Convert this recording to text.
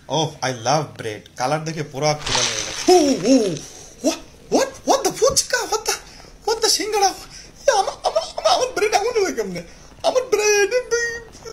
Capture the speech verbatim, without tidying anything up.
Oh, I love bread. Colour দেখে পুরো ক্ষুধা লেগে গেছে। ও ও what what what the fuchka what the what the সিঙ্গাড়া আমার আমার আমার ব্রেড এমন হলো কেমনে?